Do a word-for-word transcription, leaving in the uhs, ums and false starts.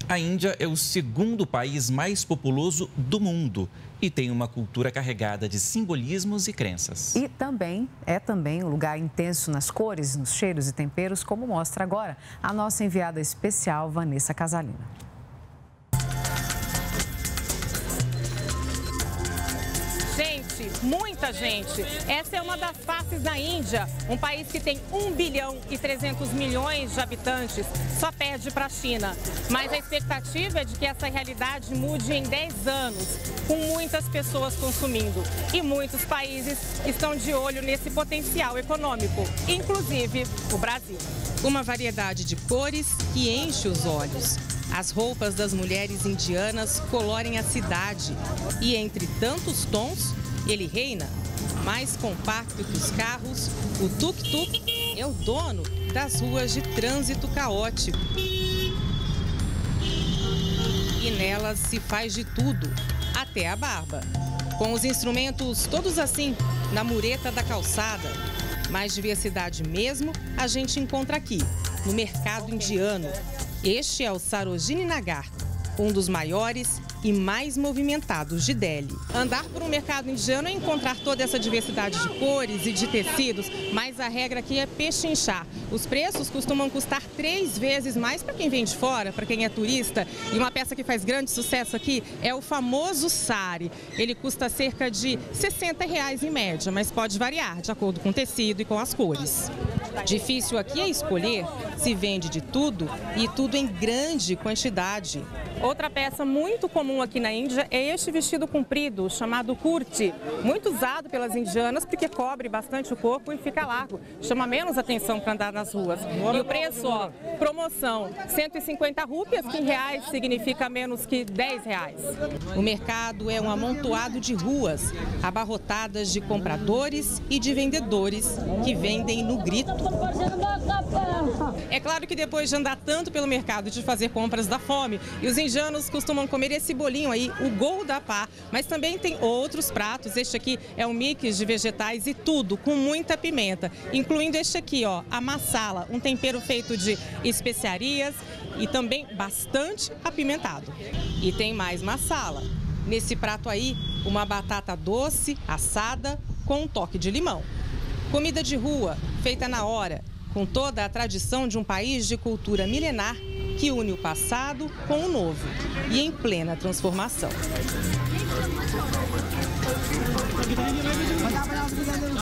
A Índia é o segundo país mais populoso do mundo e tem uma cultura carregada de simbolismos e crenças. E também é também um lugar intenso nas cores, nos cheiros e temperos, como mostra agora a nossa enviada especial, Vanessa Casalina. Gente, muita gente. Essa é uma das faces da Índia, um país que tem um bilhão e trezentos milhões de habitantes, só perde para a China. Mas a expectativa é de que essa realidade mude em dez anos, com muitas pessoas consumindo. E muitos países estão de olho nesse potencial econômico, inclusive o Brasil. Uma variedade de cores que enche os olhos. As roupas das mulheres indianas colorem a cidade e, entre tantos tons, ele reina. Mais compacto que os carros, o tuk-tuk é o dono das ruas de trânsito caótico. E nelas se faz de tudo, até a barba. Com os instrumentos todos assim, na mureta da calçada. Mais diversidade mesmo a gente encontra aqui, no mercado indiano. Este é o Sarojini Nagar, um dos maiores e mais movimentados de Delhi. Andar por um mercado indiano é encontrar toda essa diversidade de cores e de tecidos, mas a regra aqui é pechinchar. Os preços costumam custar três vezes mais para quem vem de fora, para quem é turista. E uma peça que faz grande sucesso aqui é o famoso sari. Ele custa cerca de sessenta reais em média, mas pode variar de acordo com o tecido e com as cores. Difícil aqui é escolher, se vende de tudo e tudo em grande quantidade. Outra peça muito comum aqui na Índia é este vestido comprido, chamado kurti, muito usado pelas indianas porque cobre bastante o corpo e fica largo, chama menos atenção para andar nas ruas. E o preço, ó, promoção, cento e cinquenta rúpias, que em reais significa menos que dez reais. O mercado é um amontoado de ruas, abarrotadas de compradores e de vendedores que vendem no grito. É claro que depois de andar tanto pelo mercado e de fazer compras da fome, e os indianos costumam comer esse bolinho aí, o Goldapá, mas também tem outros pratos. Este aqui é um mix de vegetais e tudo com muita pimenta, incluindo este aqui, ó, a masala, um tempero feito de especiarias e também bastante apimentado. E tem mais masala. Nesse prato aí, uma batata doce, assada, com um toque de limão. Comida de rua, feita na hora, com toda a tradição de um país de cultura milenar que une o passado com o novo e em plena transformação.